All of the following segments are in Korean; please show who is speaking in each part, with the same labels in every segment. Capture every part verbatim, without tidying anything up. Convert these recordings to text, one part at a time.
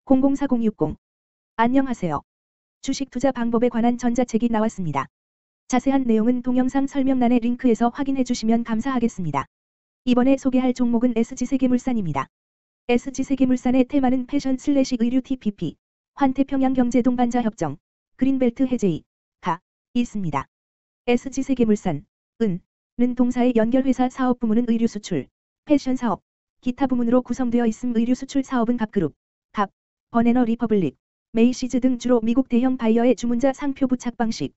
Speaker 1: 공공사공육공. 안녕하세요. 주식 투자 방법에 관한 전자책이 나왔습니다. 자세한 내용은 동영상 설명란의 링크에서 확인해 주시면 감사하겠습니다. 이번에 소개할 종목은 에스지세계물산입니다. 에스지세계물산의 테마는 패션 슬래시 의류 티피피, 환태평양 경제동반자 협정, 그린벨트 해제가 있습니다. 에스지세계물산, 은, 는 동사의 연결회사 사업 부문은 의류 수출, 패션 사업, 기타 부문으로 구성되어 있음. 의류 수출 사업은 갑그룹, 갑, 버네너 리퍼블릭, 메이시즈 등 주로 미국 대형 바이어의 주문자 상표 부착 방식,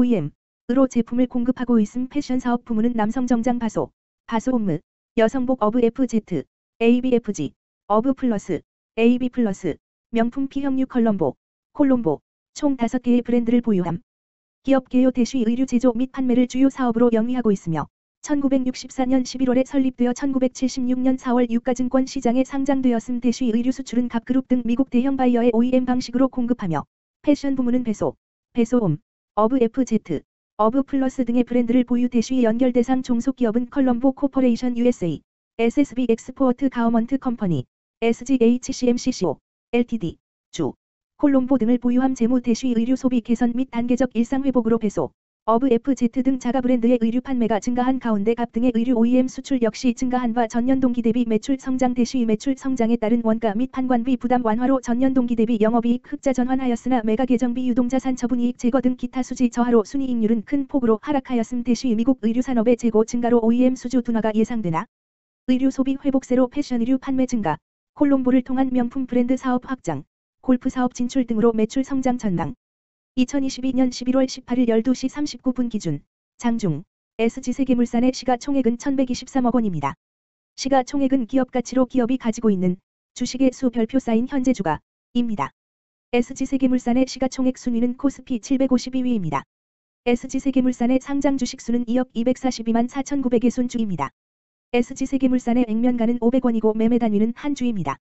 Speaker 1: 오이엠으로 제품을 공급하고 있음. 패션 사업 부문은 남성 정장 바소, 바소 홈므, 여성복 어브 에프지, 에이비에프지, 어브 플러스, 에이비 플러스, 명품 피형류 컬럼보, 콜롬보, 총 다섯 개의 브랜드를 보유함. 기업 개요 대쉬 의류 제조 및 판매를 주요 사업으로 영위하고 있으며 천구백육십사년 십일월에 설립되어 천구백칠십육년 사월 유가증권 시장에 상장되었음. 대쉬 의류 수출은 갑그룹 등 미국 대형 바이어의 오이엠 방식으로 공급하며 패션 부문은 베소, 베소홈, 어브 에프지, 어브 플러스 등의 브랜드를 보유. 대쉬 연결 대상 종속기업은 컬럼보 코퍼레이션 유에스에이, 에스에스비 엑스포어트 가어먼트 컴퍼니, 에스지에이치씨엠씨씨오, 엘티디, 주, 콜롬보 등을 보유함. 재무 대쉬 의류 소비 개선 및 단계적 일상 회복으로 베소, 어브 에프지 등 자가 브랜드의 의류 판매가 증가한 가운데 갑 등의 의류 오이엠 수출 역시 증가한 바 전년 동기 대비 매출 성장. 대쉬 매출 성장에 따른 원가 및 판관비 부담 완화로 전년 동기 대비 영업이익 흑자 전환하였으나 매각 예정비 유동자산 처분이익 제거 등 기타 수지 저하로 순이익률은 큰 폭으로 하락하였음. 대쉬 미국 의류 산업의 재고 증가로 오이엠 수주 둔화가 예상되나 의류 소비 회복세로 패션 의류 판매 증가, 콜롬보를 통한 명품 브랜드 사업 확장, 골프 사업 진출 등으로 매출 성장 전망. 이천이십이년 십일월 십팔일 열두시 삼십구분 기준 장중 에스지세계물산의 시가총액은 천백이십삼억 원입니다. 시가총액은 기업가치로 기업이 가지고 있는 주식의 수 별표 쌓인 현재 주가입니다. 에스지세계물산의 시가총액 순위는 코스피 칠백오십이위입니다. 에스지세계물산의 상장 주식수는 이억 이백사십이만 사천구백여 손주입니다. 에스지세계물산의 액면가는 오백 원이고 매매 단위는 한 주입니다.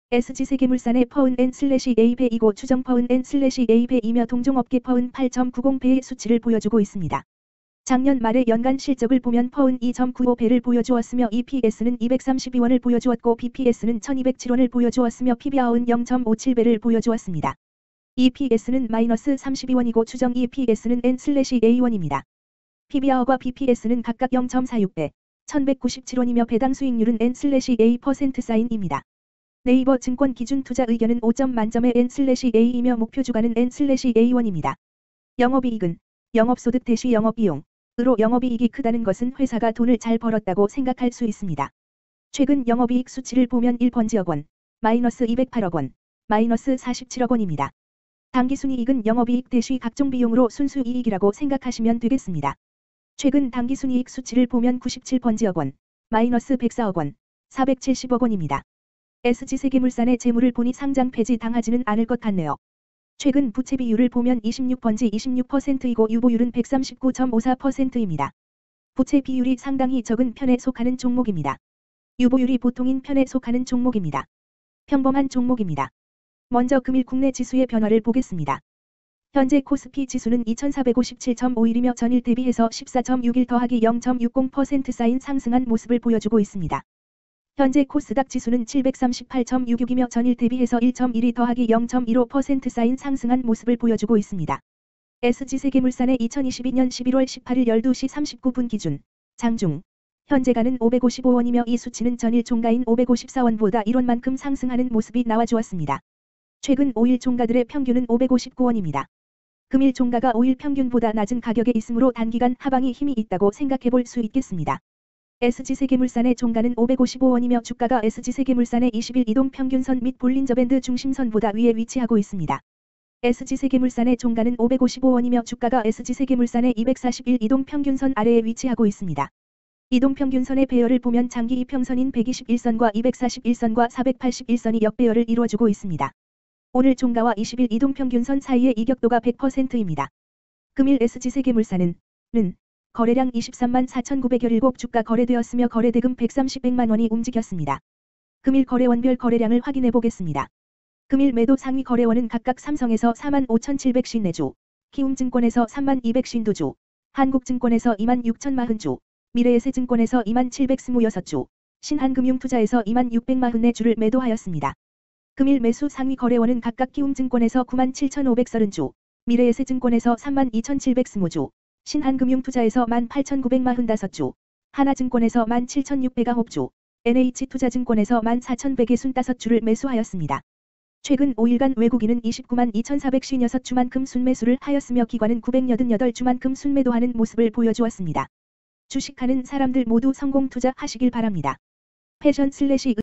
Speaker 1: 에스지세계물산의 퍼은 엔 슬래시 에이배이고 추정 퍼은 엔 슬래시 에이배이며 동종업계 퍼은 팔 점 구십 배의 수치를 보여주고 있습니다. 작년 말의 연간 실적을 보면 퍼은 이 점 구오 배를 보여주었으며 이피에스는 이백삼십이 원을 보여주었고 비피에스는 천이백칠 원을 보여주었으며 피비알은 영 점 오칠 배를 보여주었습니다. 이피에스는 마이너스 삼십이 원이고 추정 이피에스는 엔 슬래시 에이 원입니다. 피비알과 비피에스는 각각 영 점 사육 배, 천백구십칠 원이며 배당 수익률은 엔 슬래시 에이 퍼센트 사인입니다. 네이버 증권 기준 투자 의견은 오 점 만점의 엔 슬래시 에이이며 목표 주가는 엔 슬래시 에이 원입니다. 영업이익은 영업소득 대쉬 영업비용으로 영업이익이 크다는 것은 회사가 돈을 잘 벌었다고 생각할 수 있습니다. 최근 영업이익 수치를 보면 일 번지억 원, 마이너스 이백팔억 원, 마이너스 사십칠억 원입니다. 당기순이익은 영업이익 대쉬 각종 비용으로 순수이익이라고 생각하시면 되겠습니다. 최근 당기순이익 수치를 보면 구십칠 번지억 원, 마이너스 백사억 원, 사백칠십억 원입니다. 에스지세계물산의 재물을 보니 상장 폐지 당하지는 않을 것 같네요. 최근 부채 비율을 보면 이십육 번지 이십육 퍼센트이고 유보율은 백삼십구 점 오사 퍼센트입니다. 부채 비율이 상당히 적은 편에 속하는 종목입니다. 유보율이 보통인 편에 속하는 종목입니다. 평범한 종목입니다. 먼저 금일 국내 지수의 변화를 보겠습니다. 현재 코스피 지수는 이천사백오십칠 점 오일이며 전일 대비해서 십사 점 육일 더하기 영 점 육십 퍼센트 쌓인 상승한 모습을 보여주고 있습니다. 현재 코스닥 지수는 칠백삼십팔 점 육육이며 전일 대비해서 일 점 일이 더하기 영 점 일오 퍼센트 쌓인 상승한 모습을 보여주고 있습니다. 에스지세계물산의 이천이십이년 십일월 십팔일 열두시 삼십구분 기준 장중 현재가는 오백오십오 원이며 이 수치는 전일 종가인 오백오십사 원보다 일 원만큼 상승하는 모습이 나와주었습니다. 최근 오일 종가들의 평균은 오백오십구 원입니다. 금일 종가가 오일 평균보다 낮은 가격에 있으므로 단기간 하방이 힘이 있다고 생각해 볼 수 있겠습니다. 에스지세계물산의 종가는 오백오십오 원이며 주가가 에스지세계물산의 이십일 이동평균선 및 볼린저밴드 중심선보다 위에 위치하고 있습니다. 에스지세계물산의 종가는 오백오십오 원이며 주가가 에스지세계물산의 이백사십일 이동평균선 아래에 위치하고 있습니다. 이동평균선의 배열을 보면 장기 이평선인 백이십일 선과 이백사십일 선과 사백팔십일 선이 역배열을 이루어주고 있습니다. 오늘 종가와 이십일 이동평균선 사이의 이격도가 백 퍼센트입니다. 금일 에스지세계물산은 는 거래량 이십삼만 사천구백십칠 주가 거래되었으며 거래대금 백삼십백만 원이 움직였습니다. 금일 거래원별 거래량을 확인해 보겠습니다. 금일 매도 상위 거래원은 각각 삼성에서 사만 오천칠백오십사 주, 키움증권에서 삼만 이백오십이 주, 한국증권에서 이만 육천사십 주, 미래에셋증권에서 이만 칠백이십육 주, 신한금융투자에서 이만 육백사십사 주를 매도하였습니다. 금일 매수 상위 거래원은 각각 키움증권에서 구만 칠천오백삼십 주, 미래에셋증권에서 삼만 이천칠백이십 주, 신한금융투자에서 만 팔천구백사십오 주, 하나증권에서 만 칠천육백구 주, 엔에이치투자증권에서 만 사천백육십오 주를 매수하였습니다. 최근 오 일간 외국인은 이십구만 이천사백오십육 주만큼 순매수를 하였으며 기관은 구백팔십팔 주만큼 순매도하는 모습을 보여주었습니다. 주식하는 사람들 모두 성공 투자하시길 바랍니다. 패션 슬래시